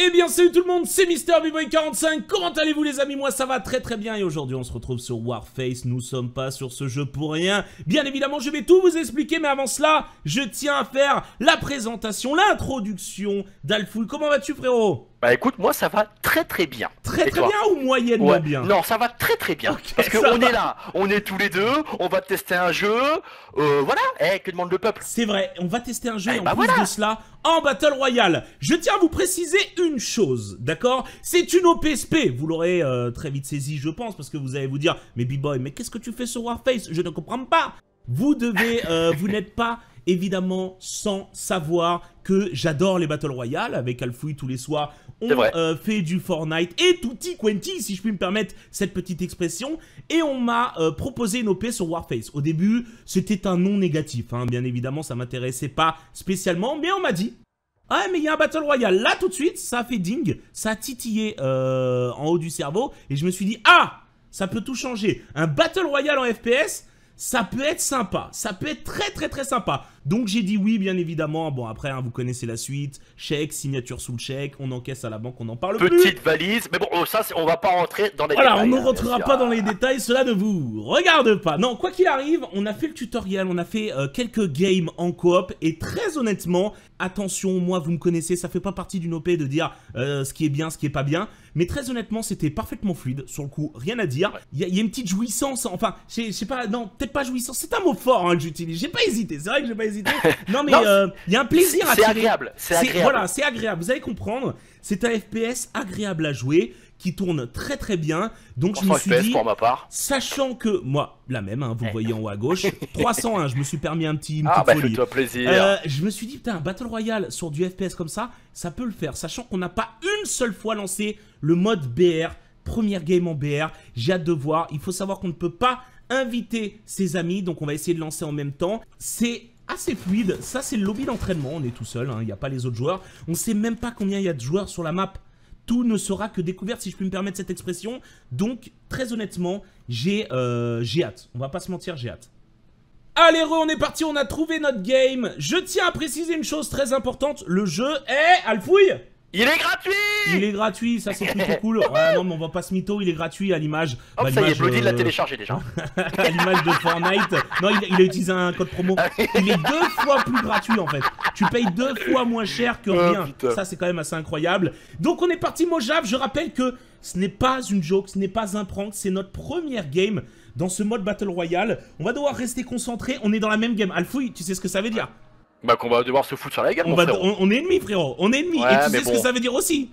Eh bien salut tout le monde, c'est MrBboy45, comment allez-vous les amis? Moi ça va très très bien et aujourd'hui on se retrouve sur Warface, nous sommes pas sur ce jeu pour rien. Bien évidemment je vais tout vous expliquer mais avant cela, je tiens à faire la présentation, l'introduction d'Alfouille. Comment vas-tu frérot? Bah écoute, moi ça va très très bien. Très très bien ou moyennement bien? Non, ça va très très bien. Okay, parce qu'on est là, on est tous les deux, on va tester un jeu, voilà, que demande le peuple? C'est vrai, on va tester un jeu et en bah plus voilà. de cela, en Battle Royale. Je tiens à vous préciser une chose, d'accord? C'est une OPSP, vous l'aurez très vite saisi je pense, parce que vous allez vous dire, mais B-Boy, mais qu'est-ce que tu fais sur Warface? Je ne comprends pas. Vous devez, vous n'êtes pas évidemment sans savoir que j'adore les Battle Royale. Avec Alfouille tous les soirs, on fait du Fortnite et tutti quanti, si je puis me permettre cette petite expression. Et on m'a proposé une OP sur Warface. Au début, c'était un non négatif, hein. Bien évidemment, ça m'intéressait pas spécialement, mais on m'a dit ah mais il y a un Battle Royale. Là tout de suite, ça a fait ding, ça a titillé en haut du cerveau. Et je me suis dit, ah, ça peut tout changer. Un Battle Royale en FPS, ça peut être sympa, ça peut être très très très sympa. Donc j'ai dit oui bien évidemment. Bon après hein, vous connaissez la suite, chèque, signature sous le chèque, on encaisse à la banque, on n'en parle plus. Petite valise, mais bon ça on va pas rentrer dans les détails. Voilà, on ne rentrera pas dans les détails, cela ne vous regarde pas. Non, quoi qu'il arrive, on a fait le tutoriel, on a fait quelques games en coop et très honnêtement, attention, moi vous me connaissez, ça fait pas partie d'une OP de dire ce qui est bien, ce qui est pas bien. Mais très honnêtement, c'était parfaitement fluide, sur le coup, rien à dire. Il y a une petite jouissance, enfin, je sais pas, non, peut-être pas jouissance, c'est un mot fort hein, que j'utilise, j'ai pas hésité, c'est vrai que j'ai pas hésité. Non mais il y a un plaisir à tirer. C'est agréable, c'est agréable. Voilà, c'est agréable, vous allez comprendre, c'est un FPS agréable à jouer, qui tourne très très bien, donc je me suis dit, pour ma part. Sachant que, moi, la même, hein, vous voyez en haut à gauche, 301, je me suis permis une petite folie. Fais-toi plaisir. Je me suis dit, putain, un Battle Royale sur du FPS comme ça peut le faire, sachant qu'on n'a pas une seule fois lancé le mode BR, première game en BR, j'ai hâte de voir, il faut savoir qu'on ne peut pas inviter ses amis, donc on va essayer de lancer en même temps, c'est assez fluide, ça c'est le lobby d'entraînement, on est tout seul, il n'y a pas les autres joueurs, on sait même pas combien il y a de joueurs sur la map. Tout ne sera que découverte, si je puis me permettre cette expression. Donc, très honnêtement, j'ai hâte. On va pas se mentir, j'ai hâte. Allez, on est parti, on a trouvé notre game. Je tiens à préciser une chose très importante. Le jeu est... Alfouille ? Il est gratuit! Il est gratuit, ça c'est plutôt cool. Ouais, non, mais on va pas se mytho, il est gratuit à l'image... Hop, ça y est, Bloody l'a téléchargé déjà. À l'image de Fortnite. Non, il a utilisé un code promo. Il est 2 fois plus gratuit en fait. Tu payes 2 fois moins cher que rien. Ça c'est quand même assez incroyable. Donc on est parti Mojave. Je rappelle que ce n'est pas une joke, ce n'est pas un prank. C'est notre première game dans ce mode Battle Royale. On va devoir rester concentré. On est dans la même game. Alfouille, tu sais ce que ça veut dire? Bah qu'on va devoir se foutre sur la gueule, on est ennemis frérot, on est ennemis. Ouais, et tu sais ce que ça veut dire aussi?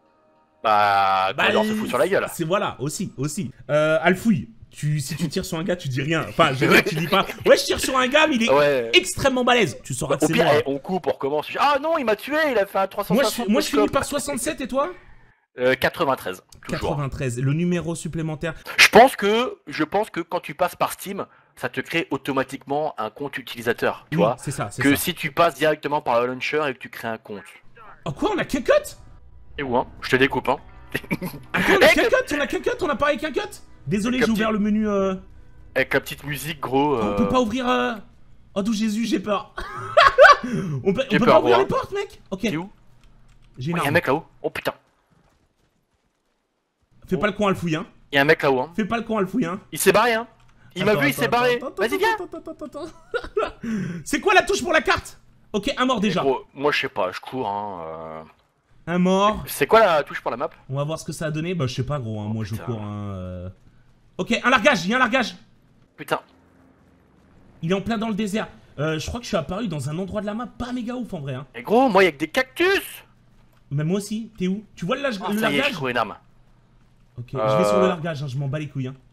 Bah qu'on va devoir se foutre sur la gueule. C'est voilà, aussi. Alfouille, si tu tires sur un gars, tu dis rien. Enfin, je veux dire, tu dis pas, ouais, je tire sur un gars, mais il est extrêmement balèze. Tu sauras que c'est moi. On coupe, on recommence. Ah non, il m'a tué, il a fait un 360. Moi, je finis par 67 et toi? 93. Toujours. 93, le numéro supplémentaire. Je pense que quand tu passes par Steam, ça te crée automatiquement un compte utilisateur, tu vois. C'est ça, que si tu passes directement par le launcher et que tu crées un compte. Oh quoi, on a qu'un cut? Et où hein, je te découpe hein. Attends, on a qu'un cut, on a pas avec un cut? Désolé, j'ai ouvert le menu Avec la petite musique gros. On peut pas ouvrir Oh d'où Jésus, j'ai peur. on peut pas ouvrir les portes mec. Ok. T'es où? J'ai une arme. Y'a un mec là-haut. Oh putain. Fais pas le con Alfouille hein. Y'a un mec là-haut hein. Fais pas le con Alfouille hein. Il s'est barré hein. Il m'a vu, il s'est barré. Vas-y viens. C'est quoi la touche pour la carte? Ok, un mort déjà. Gros, moi je sais pas, je cours hein. Un mort. C'est quoi la touche pour la map? On va voir ce que ça a donné. Bah je sais pas gros hein, moi je cours hein. Ok, un largage, il y a un largage. Putain. Il est en plein dans le désert. Je crois que je suis apparu dans un endroit de la map pas méga ouf en vrai hein. Et gros, moi y'a que des cactus. Mais moi aussi, t'es où? Tu vois le largage? Ça y est, j'ai trouvé une arme. Ok, je vais sur le largage, hein, je m'en bats les couilles hein.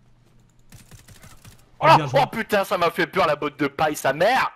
Oh putain, ça m'a fait peur la botte de paille, sa mère.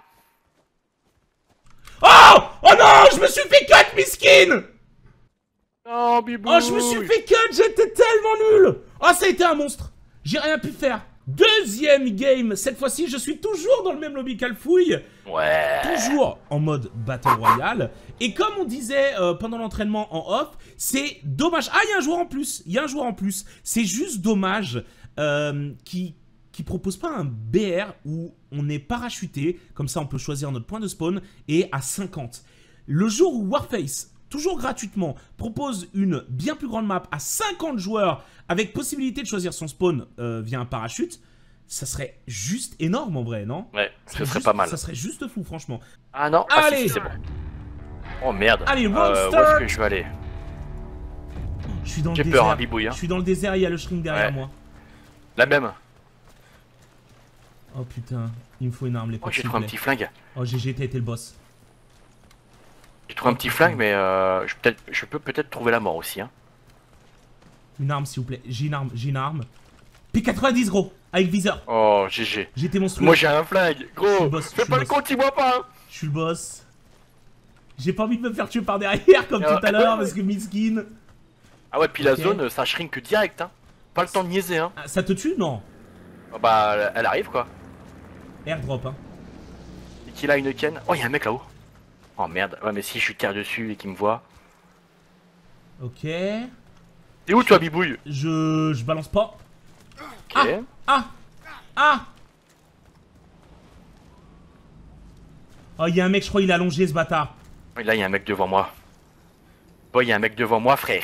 Oh non, je me suis fait cut, miskin. Oh bibou. Oh, je me suis fait cut, j'étais tellement nul. Oh, ça a été un monstre. J'ai rien pu faire. Deuxième game, cette fois-ci, je suis toujours dans le même lobby qu'Alfouille. Ouais. Toujours en mode Battle Royale. Et comme on disait pendant l'entraînement en off, c'est dommage. Ah, il y a un joueur en plus. C'est juste dommage qui propose pas un BR où on est parachuté. Comme ça, on peut choisir notre point de spawn et à 50. Le jour où Warface toujours gratuitement, propose une bien plus grande map à 50 joueurs avec possibilité de choisir son spawn via un parachute, ça serait juste énorme en vrai, non? Ouais, ce serait pas mal. Ça serait juste fou, franchement. Ah non, allez, si, c'est bon. Oh merde. Allez, où est-ce que je vais aller? Je suis dans le désert. J'ai peur, hein, Bibouille. Hein. Je suis dans le désert, il y a le shrink derrière moi. La même. Oh putain, il me faut une arme, les potes. Oh, j'ai trouvé un petit flingue. Oh, GG, t'as été le boss. J'ai trouvé un petit flingue, mais je peux peut-être trouver la mort aussi. Hein. Une arme, s'il vous plaît. J'ai une arme. P90, gros, avec viseur. Oh, GG. J'étais monstrueux. Moi, j'ai un flingue, gros. Fais pas le con, dis-moi pas. Hein. Je suis le boss. J'ai pas envie de me faire tuer par derrière, comme tout à l'heure, parce que miskin. Ah ouais, puis la zone, ça shrink direct, hein. Pas le temps de niaiser, hein. Ah, ça te tue? Non. Oh, bah, elle arrive, quoi. Airdrop, hein. Et qu'il a une ken. Oh, y'a un mec là-haut. Oh merde. Ouais, mais si je suis terre dessus et qu'il me voit. Ok. T'es où, toi, Bibouille? Je balance pas. Ok. Oh, y'a un mec, je crois, il est allongé, ce bâtard. Là, y'a un mec devant moi. Bon, y'a un mec devant moi, frère.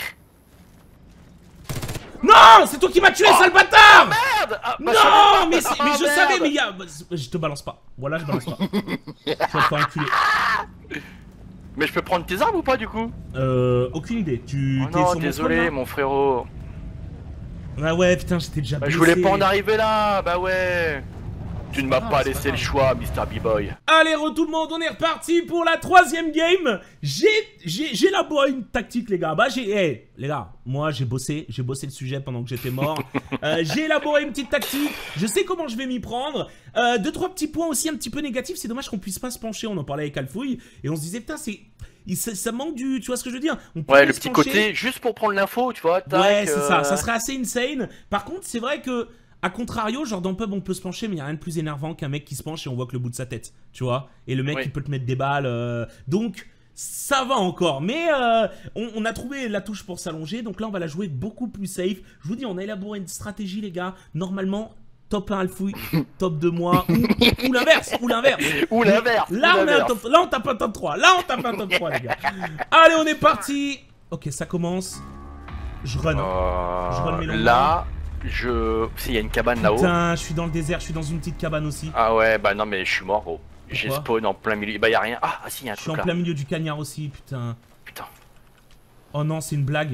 Non, c'est toi qui m'as tué, sale bâtard! Merde! Non, mais je savais, mais y'a... Je te balance pas. Voilà, je balance pas. Tu vas te faire enculer. Mais je peux prendre tes armes ou pas, du coup? Aucune idée. Tu t'es sur désolé, mon frérot. Ah ouais, putain, j'étais déjà blessé. Je voulais pas en arriver là, bah ouais. Tu ne m'as pas laissé le choix, Mr. B-Boy. Allez, tout le monde, on est reparti pour la 3ème game. J'ai élaboré une tactique, les gars. Bah, les gars, moi, j'ai bossé le sujet pendant que j'étais mort. J'ai élaboré une petite tactique. Je sais comment je vais m'y prendre. 2-3 petits points aussi un petit peu négatifs. C'est dommage qu'on puisse pas se pencher. On en parlait avec Alfouille. Et on se disait, putain, ça manque du... Tu vois ce que je veux dire? Ouais, le petit côté, juste pour prendre l'info, tu vois. Tac, ouais, c'est ça. Ça serait assez insane. Par contre, c'est vrai que... A contrario, genre dans le pub on peut se pencher, mais il n'y a rien de plus énervant qu'un mec qui se penche et on voit que le bout de sa tête, tu vois. Et le mec il peut te mettre des balles, donc ça va encore. Mais on a trouvé la touche pour s'allonger, donc là on va la jouer beaucoup plus safe. Je vous dis, on a élaboré une stratégie les gars. Normalement, top 1 Alfouille, top 2 moi, ou l'inverse, ou l'inverse. Ou l'inverse. Là on tape un top 3, là on tape un top 3 les gars. Allez, on est parti. Ok, ça commence. Je run. Je run mes longs là... il y a une cabane là-haut. Putain, je suis dans le désert, je suis dans une petite cabane aussi. Ah ouais, bah non, mais je suis mort, gros. J'ai spawn en plein milieu. Bah y'a rien. Ah, si, y'a un truc là. Je suis en plein milieu du cagnard aussi, putain. Putain. Oh non, c'est une blague.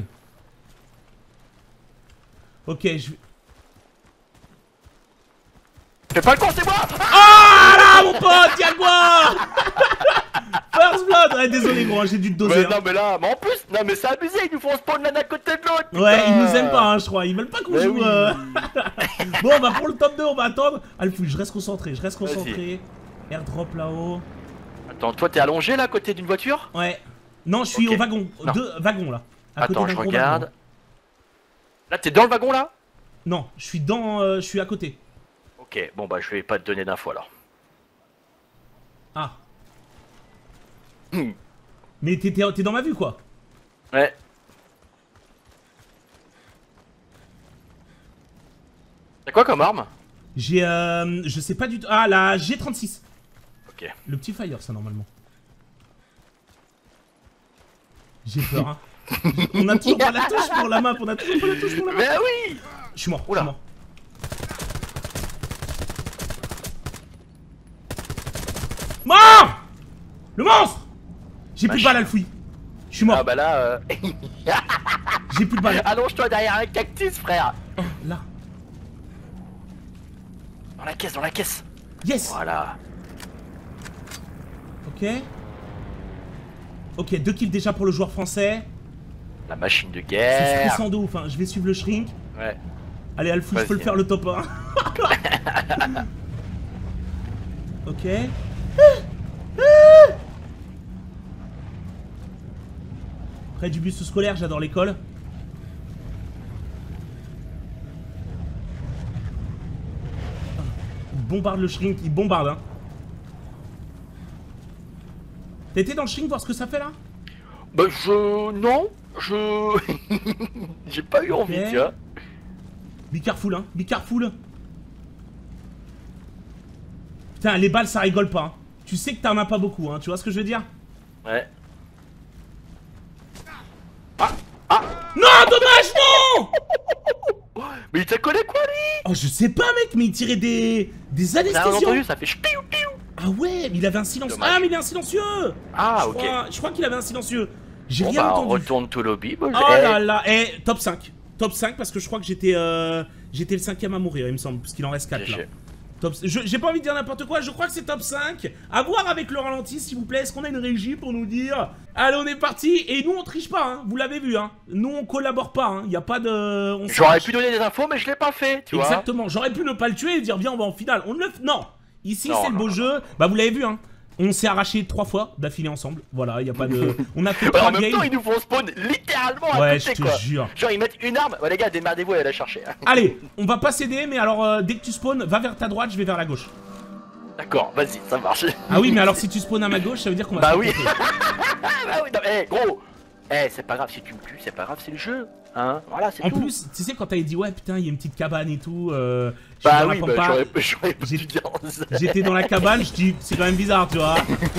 Ok, je vais... Fais pas le con, c'est moi! Ah là, mon pote, tiens-moi! First blood! Ouais, désolé, gros, j'ai dû te doser. Mais non, mais là, mais en plus, non, mais c'est abusé, ils nous font spawn l'un à côté de l'autre! Ouais, ils nous aiment pas, hein, je crois. Ils veulent pas qu'on joue. Bon, bah pour le top 2, on va attendre. Alfouille, je reste concentré, Airdrop là-haut. Attends, toi, t'es allongé là, à côté d'une voiture? Ouais. Non, je suis au wagon. Deux wagons là. Attends, je regarde. Là, t'es dans le wagon là? Non, je suis je suis à côté. Ok, bon bah je vais pas te donner d'infos alors. Ah. Mais t'es dans ma vue quoi. Ouais. T'as quoi comme arme? J'ai je sais pas du tout. Ah la G36. Ok. Le petit fire ça normalement. J'ai peur hein. On a toujours pas la touche pour la map, Mais oui. Je suis mort, Oula. je suis mort. Mort! Le monstre! J'ai plus de balles Alfouille. Je suis mort. Ah bah là J'ai plus de balles. Allonge-toi derrière un cactus frère. Oh, là. Dans la caisse. Yes. Voilà. Ok. Ok, 2 kills déjà pour le joueur français. La machine de C'est guerre. stressant de ouf hein. Je vais suivre le shrink. Ouais. Allez Alfouille, je peux le faire le top 1. Ok. Près du bus scolaire, j'adore l'école. Il bombarde le shrink, il bombarde hein. T'as été dans le shrink voir ce que ça fait là? Bah non, j'ai pas eu envie, tu vois. Be careful hein, be careful. Putain, les balles ça rigole pas hein. Tu sais que t'en as pas beaucoup hein, tu vois ce que je veux dire? Ouais. Mais il t'a collé quoi lui? Oh, je sais pas, mec, mais il tirait des T'as anesthésiants. entendu, ça fait piou piou. Ah ouais, mais il avait un silencieux. Dommage. Ah, mais il est un silencieux. Ah, Je ok. je crois qu'il avait un silencieux. J'ai Bon rien bah, entendu. retourne tout lobby. Bon, Oh là là, top 5. Top 5 parce que je crois que j'étais le 5ème à mourir, il me semble, parce qu'il en reste 4 là. J'ai pas envie de dire n'importe quoi, je crois que c'est top 5. À voir avec le ralenti, s'il vous plaît. Est-ce qu'on a une régie pour nous dire? Allez, on est parti. Et nous, on triche pas, hein. Vous l'avez vu, hein. Nous, on collabore pas, hein. Y a pas de. J'aurais pu donner des infos, mais je l'ai pas fait, tu vois. Exactement. J'aurais pu ne pas le tuer et dire, viens, on va en finale. On ne le. Non. Ici, c'est le beau non. jeu. Bah, vous l'avez vu, hein. On s'est arraché 3 fois d'affilée ensemble. Voilà, y a pas de. On a fait 3 En même games. temps, ils nous font spawn littéralement à Ouais, côté, je te quoi. jure. Genre, ils mettent une arme. Ouais, les gars, démerdez-vous et allez la chercher. Allez, on va pas céder, mais alors, dès que tu spawns, va vers ta droite, je vais vers la gauche. D'accord, vas-y, ça marche. Ah oui, mais alors si tu spawns à ma gauche, ça veut dire qu'on va Bah se oui. rencontrer. Bah oui, non, gros. C'est pas grave si tu me tues, c'est pas grave, c'est le jeu. Hein, voilà, c'est tout. En plus, tu sais, quand t'avais dit, ouais, putain, il y a une petite cabane et tout, je suis Bah dans la oui, pampa. bah j'aurais pas dû dire ça. J'étais dans la cabane, je dis, c'est quand même bizarre, tu vois.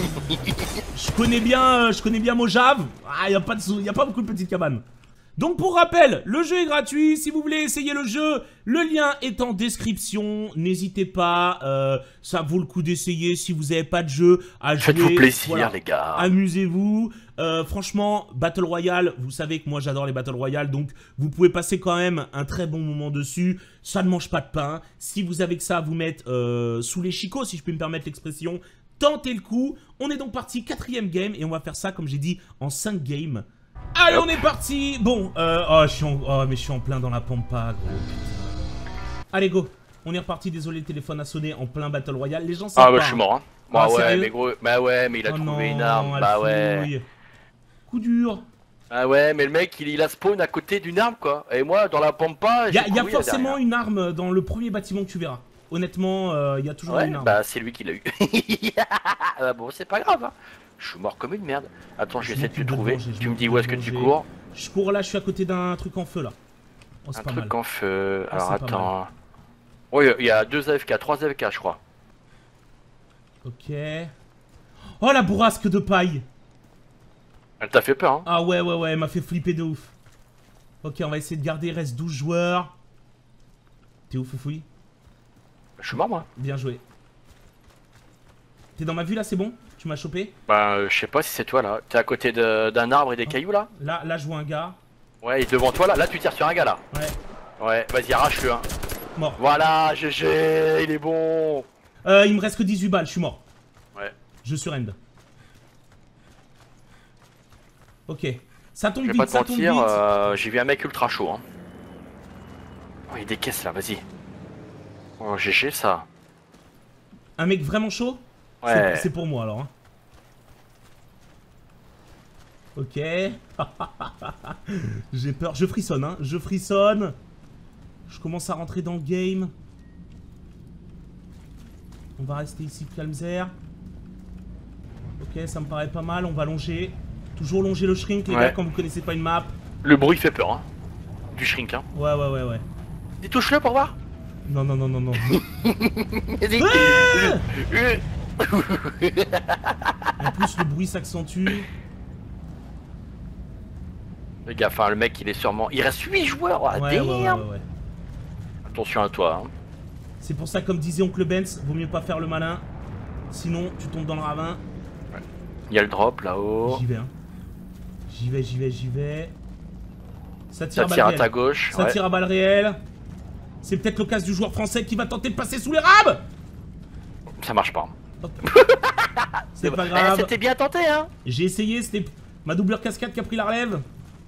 Je connais bien Mojave. Ah, y a pas beaucoup de petites cabanes. Donc pour rappel, le jeu est gratuit, si vous voulez essayer le jeu, le lien est en description, n'hésitez pas, ça vaut le coup d'essayer si vous n'avez pas de jeu à jouer. Faites-vous plaisir, voilà. les gars. Amusez-vous, franchement, Battle Royale, vous savez que moi j'adore les Battle Royale, donc vous pouvez passer quand même un très bon moment dessus, ça ne mange pas de pain, si vous avez que ça à vous mettre sous les chicots, si je peux me permettre l'expression, tentez le coup. On est donc parti 4ème game et on va faire ça, comme j'ai dit, en 5 games. Allez, on est parti. Bon, mais je suis en plein dans la pampa, gros. Putain. Allez, go. On est reparti. Désolé, le téléphone a sonné en plein Battle Royale. Les gens savent Ah bah pas, je suis hein. mort, hein. Bah Ah, ouais, sérieux? mais gros, bah ouais, mais il a trouvé une arme. Bah ouais. Alfouille. Coup dur. Ah ouais, mais le mec, il a spawn à côté d'une arme, quoi. Et moi, dans la pampa, Il y a forcément une arme dans le premier bâtiment que tu verras. Honnêtement, il y a toujours une arme. Bah c'est lui qui l'a eu. Ah bon, c'est pas grave, hein. Je suis mort comme une merde. Attends, je vais essayer de te trouver. Tu me dis où est-ce que tu cours? Je cours là, je suis à côté d'un truc en feu là. Oh, Un pas mal. truc en feu. Alors c'est pas attends. Oh, il y a 2 AFK, 3 AFK, je crois. Ok. Oh, la bourrasque de paille. Elle t'a fait peur, hein? Ah ouais, elle m'a fait flipper de ouf. Ok, on va essayer de garder, il reste 12 joueurs. T'es où, Foufoui? Je suis mort, moi. Bien joué. T'es dans ma vue là, c'est bon? Tu m'as chopé? Bah, je sais pas si c'est toi là. T'es à côté d'un arbre et des cailloux là? Là, je vois un gars. Ouais, et devant toi là. Là, tu tires sur un gars là. Ouais. Ouais, vas-y, arrache-le, hein. Mort. Voilà, GG, il est bon. Il me reste que 18 balles, je suis mort. Ouais. Je surrend. Ok. Ça tombe Je vais vite, pas te ça tombe vite. mentir, j'ai vu un mec ultra chaud, hein. Oh, il y a des caisses là, vas-y. Oh, GG ça. Un mec vraiment chaud? Ouais. C'est pour moi alors. Hein. Ok. J'ai peur. Je frissonne, hein. Je frissonne. Je commence à rentrer dans le game. On va rester ici, Calmzer. Ok, ça me paraît pas mal. On va longer. Toujours longer le shrink, les gars, quand vous connaissez pas une map. Le bruit fait peur, hein. Du shrink, hein. Ouais. Dis, touche-le pour voir. Non. Vas-y. En plus, le bruit s'accentue. Les gars, enfin, le mec, il est sûrement... Il reste 8 joueurs, ah, Ouais. Attention à toi, hein. C'est pour ça, comme disait Oncle Benz, vaut mieux pas faire le malin. Sinon, tu tombes dans le ravin. Il y a le drop là-haut. J'y vais, hein. J'y vais. Ça Ça tire tire à à balles ta réelles. gauche. Ça tire à balles réelles. C'est peut-être l'occasion du joueur français qui va tenter de passer sous les rames. Ça marche pas. Hop. C'est pas Eh, grave. c'était bien tenté, hein. J'ai essayé, c'était ma doubleur cascade qui a pris la relève.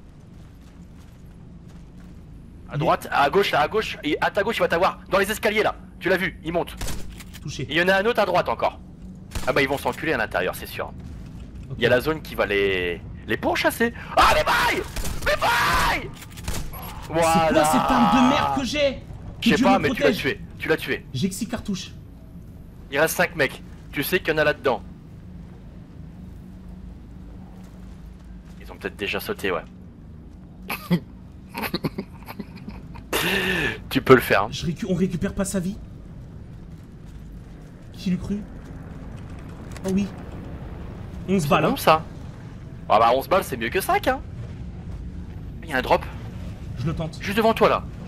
À droite, à gauche, là, à gauche. Et à ta gauche, il va t'avoir. Dans les escaliers, là. Tu l'as vu, il monte. Touché. Et il y en a un autre à droite encore. Ah bah, ils vont s'enculer à l'intérieur, c'est sûr. Ok. Il y a la zone qui va les pourchasser. Ah, les bails. Les bails. Voilà. C'est quoi cette arme de merde que j'ai? Je sais Dieu pas, me mais tu l'as protège. tué. Tu l'as tué. J'ai que 6 cartouches. Il reste 5 mecs. Tu sais qu'il y en a là-dedans. Ils ont peut-être déjà sauté, ouais. Tu peux le faire. Hein. On récupère pas sa vie. Qui l'eût cru? Oh oui. 11 balles, Bon, hein. ça. Ah bah 11 balles, c'est mieux que 5, hein. Il y a un drop. Je le tente. Juste devant toi, là.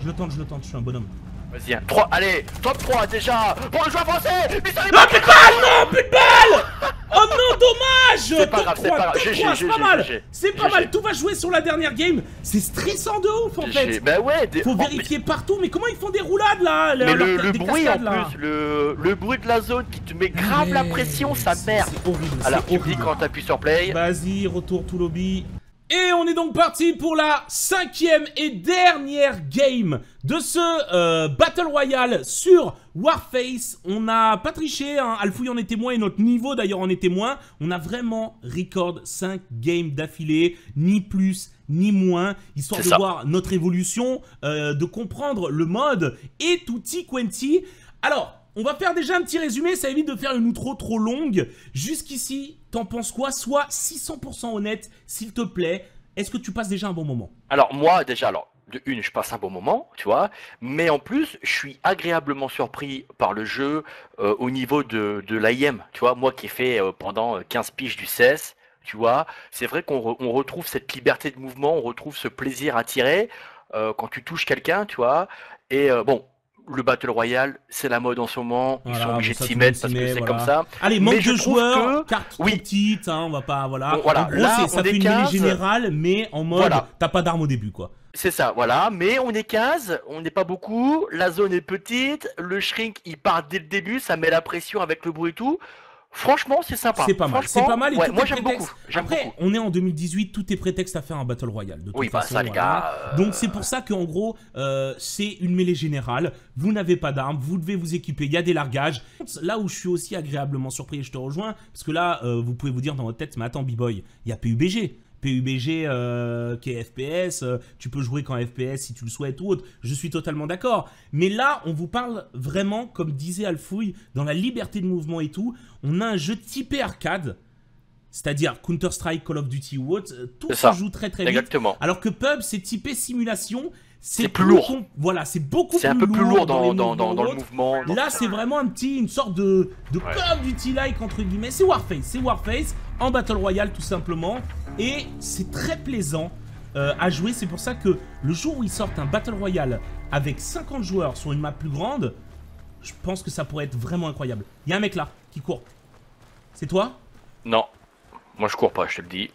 Je le tente, je suis un bonhomme. Vas-y, 3, allez, top 3 déjà pour le joueur français. Non, plus de balle, non, plus de balle. Oh non, dommage. C'est pas grave, c'est pas grave. C'est pas mal. C'est pas mal, tout va jouer sur la dernière game. C'est stressant de ouf en fait. Bah ouais, faut vérifier partout, mais comment ils font des roulades là? Mais le bruit en plus, le bruit de la zone qui te met grave la pression, ça merde. C'est horrible. Alors, oublie quand t'appuies sur play. Vas-y, retour tout lobby. Et on est donc parti pour la 5e et dernière game de ce Battle Royale sur Warface. On n'a pas triché, hein. Alfouille en est témoin et notre niveau d'ailleurs en est témoin. On a vraiment record 5 games d'affilée, ni plus ni moins, histoire de voir notre évolution, de comprendre le mode et tutti quanti. Alors, on va faire déjà un petit résumé, ça évite de faire une outro trop longue. Jusqu'ici, t'en penses quoi? Sois 600% honnête, s'il te plaît. Est-ce que tu passes déjà un bon moment? Alors moi, déjà, de une, je passe un bon moment, tu vois. Mais en plus, je suis agréablement surpris par le jeu au niveau de l'AIM. Tu vois, moi qui ai fait pendant 15 piges du CS, tu vois. C'est vrai qu'on retrouve cette liberté de mouvement, on retrouve ce plaisir à tirer quand tu touches quelqu'un, tu vois. Et bon... Le Battle Royale, c'est la mode en ce moment, ils sont obligés de s'y mettre parce que c'est comme ça. Allez, manque de joueurs, carte petite, hein, on va pas, voilà. Bon, voilà. En gros, ça fait une mêlée générale, mais en mode, t'as pas d'armes au début, quoi. C'est ça, voilà, mais on est 15, on n'est pas beaucoup, la zone est petite, le shrink il part dès le début, ça met la pression avec le bruit et tout. Franchement, c'est sympa. C'est pas mal, c'est pas mal. Et ouais, moi j'aime beaucoup. Après, on est en 2018, tout est prétexte à faire un Battle Royale. De toute façon, ça les gars. Donc c'est pour ça qu'en gros, c'est une mêlée générale. Vous n'avez pas d'armes, vous devez vous équiper, il y a des largages. Là où je suis aussi agréablement surpris et je te rejoins, parce que là, vous pouvez vous dire dans votre tête, mais attends B-Boy, il y a PUBG. PUBG qui est FPS, tu peux jouer qu'en FPS si tu le souhaites ou autre, je suis totalement d'accord. Mais là, on vous parle vraiment, comme disait Alfouille, dans la liberté de mouvement et tout, on a un jeu typé arcade, c'est-à-dire Counter-Strike, Call of Duty ou autre, tout se joue très vite. Exactement. Alors que PUB, c'est typé simulation, c'est plus lourd. Voilà, c'est beaucoup plus lourd. C'est un peu plus lourd dans le mouvement. Là, c'est vraiment une sorte de Call of Duty-like, entre guillemets. C'est Warface en Battle Royale, tout simplement. Et c'est très plaisant à jouer. C'est pour ça que le jour où ils sortent un Battle Royale avec 50 joueurs sur une map plus grande, je pense que ça pourrait être vraiment incroyable. Il y a un mec là qui court. C'est toi? Non. Moi, je cours pas, je te le dis.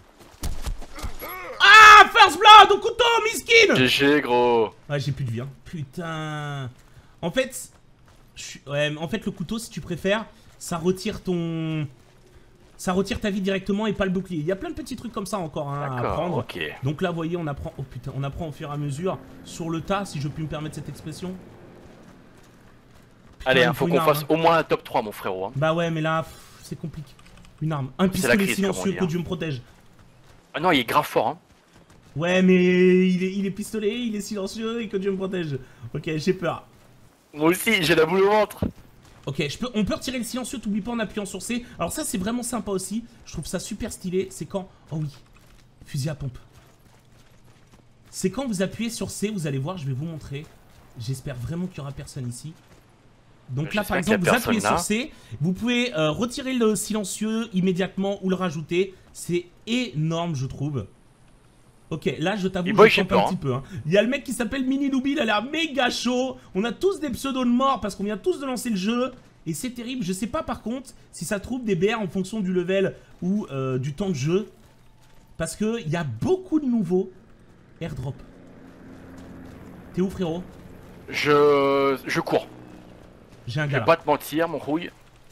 Ah, First Blood au couteau, miskin. GG, gros. Ouais, j'ai plus de vie, hein. Putain. En fait, le couteau, si tu préfères, ça retire ta vie directement et pas le bouclier. Il y a plein de petits trucs comme ça encore hein, à apprendre. Okay. Donc là, vous voyez, on apprend. Oh putain, on apprend au fur et à mesure sur le tas, si je puis me permettre cette expression. Putain, allez, faut qu'on fasse au moins un top 3, mon frérot. Hein. Bah ouais, mais là, c'est compliqué. Une arme. Un pistolet silencieux, que Dieu me protège. Ah non, il est grave fort, hein. Ouais, mais il est pistolet, il est silencieux et que Dieu me protège. Ok, j'ai peur. Moi aussi, j'ai la boule au ventre. Ok, on peut retirer le silencieux, t'oublies pas en appuyant sur C. Alors ça, c'est vraiment sympa aussi. Je trouve ça super stylé. C'est quand... Oh oui, fusil à pompe. C'est quand vous appuyez sur C, vous allez voir, je vais vous montrer. J'espère vraiment qu'il y aura personne ici. Donc là, par exemple, vous appuyez sur C. Vous pouvez retirer le silencieux immédiatement ou le rajouter. C'est énorme, je trouve. Ok, là je t'avoue, je campe un petit peu. Hein. Il y a le mec qui s'appelle Mini Loubi, il a l'air méga chaud. On a tous des pseudos de mort parce qu'on vient tous de lancer le jeu. Et c'est terrible, je sais pas par contre si ça trouve des BR en fonction du level ou du temps de jeu. Parce qu'il y a beaucoup de nouveaux airdrop. T'es où frérot? Je cours. J'ai un gars. Je vais pas te mentir, mon rouille.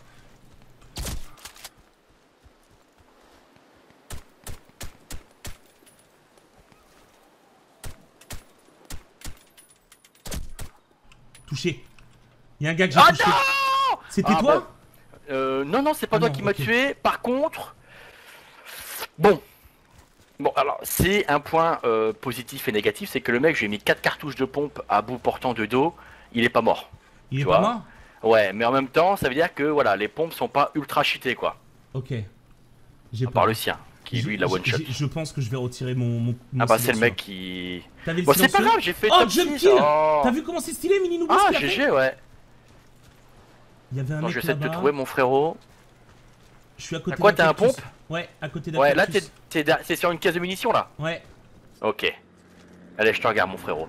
Touché. Il y a un gars que j'ai touché. C'était toi? Bon. Non, c'est pas toi qui m'a tué. Par contre... Bon, alors, c'est un point positif et négatif, c'est que le mec, j'ai mis 4 cartouches de pompe à bout portant de dos, il est pas mort. Il est pas mort? Ouais, mais en même temps, ça veut dire que voilà, les pompes sont pas ultra cheatées, quoi. Ok. À part le sien, qui lui, la one shot. Je pense que je vais retirer mon ah bah, c'est le mec qui... Bon, c'est pas grave, j'ai fait top 6. Kill. T'as vu comment c'est stylé, Mini Noobs? Ah, GG, ouais. Il y avait un mec je vais essayer de te trouver, mon frérot. Je suis à côté. Quoi, t'as un pompe? Ouais, à côté d'un ouais, là, t'es sur une caisse de munitions, là. Ouais. Ok. Allez, je te regarde, mon frérot.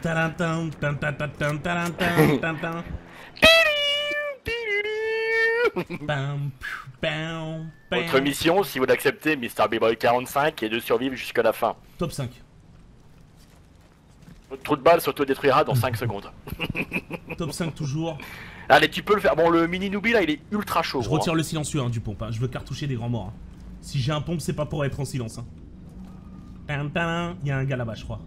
Votre mission, si vous l'acceptez, Mr. B-Boy 45, est de survivre jusqu'à la fin. Top 5. Votre trou de balle s'autodétruira dans 5 secondes. Top 5 toujours. Allez, tu peux le faire. Bon, le mini Noobi là, il est ultra chaud. Je retire le silencieux hein, du pompe. Hein. Je veux cartoucher des grands morts. Hein. Si j'ai un pompe, c'est pas pour être en silence. Hein. Il y a un gars là-bas, je crois.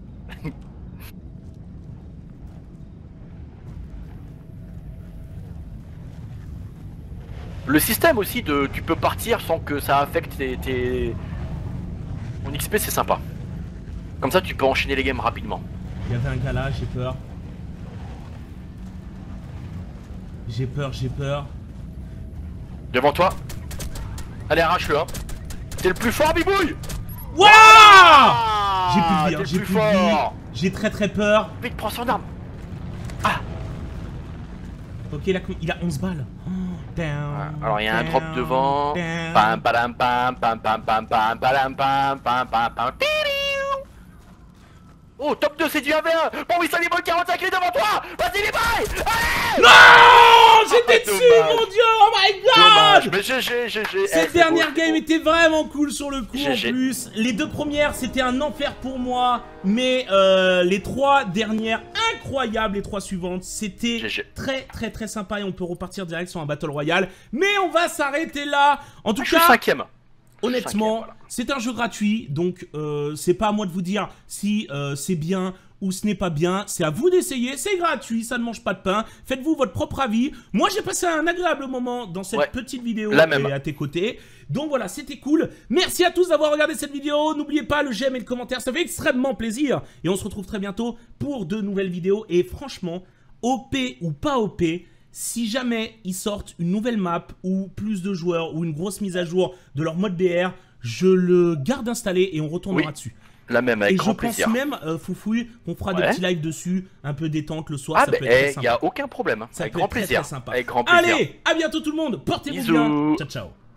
Le système aussi de tu peux partir sans que ça affecte tes... Mon XP, c'est sympa. Comme ça, tu peux enchaîner les games rapidement. Il y avait un gars là, j'ai peur. J'ai peur, j'ai peur. Devant toi. Allez, arrache-le, hein. T'es le plus fort, Bibouille. Wouah! J'ai plus de vie, hein, j'ai plus de vie. J'ai très peur. Vite, prends son arme. Ok, il a 11 balles. Alors, il y a un drop devant. Pam, padam, pam, pam, pam, pam, pam, padam, pam, pam, pam, pam. Oh, top 2, c'est du 1v1. Bon, oui, ça B-Boy 45, il est devant toi. Vas-y, B-Boy. Allez. Non! J'étais dessus, mon dieu! Oh my god! Dommage, mais GG. Cette dernière game était vraiment cool sur le coup en plus. Les 2 premières, c'était un enfer pour moi. Mais les 3 dernières, incroyables. Les 3 suivantes, c'était très sympa. Et on peut repartir direct sur un Battle Royale. Mais on va s'arrêter là. En tout cas... Je suis 5ème. Honnêtement, c'est un jeu gratuit, donc c'est pas à moi de vous dire si c'est bien ou ce n'est pas bien. C'est à vous d'essayer, c'est gratuit, ça ne mange pas de pain. Faites-vous votre propre avis. Moi, j'ai passé un agréable moment dans cette petite vidéo et à tes côtés. Donc voilà, c'était cool. Merci à tous d'avoir regardé cette vidéo. N'oubliez pas le j'aime et le commentaire, ça fait extrêmement plaisir. Et on se retrouve très bientôt pour de nouvelles vidéos. Et franchement, OP ou pas OP... Si jamais ils sortent une nouvelle map ou plus de joueurs ou une grosse mise à jour de leur mode BR, je le garde installé et on retournera dessus. La même avec grand plaisir. Et je pense même, Foufouille, qu'on fera des petits lives dessus, un peu détente le soir, ça peut être très sympa. Il n'y a aucun problème, ça avec peut grand être plaisir. Très sympa. Avec grand plaisir. Allez, à bientôt tout le monde, portez-vous bien, ciao ciao.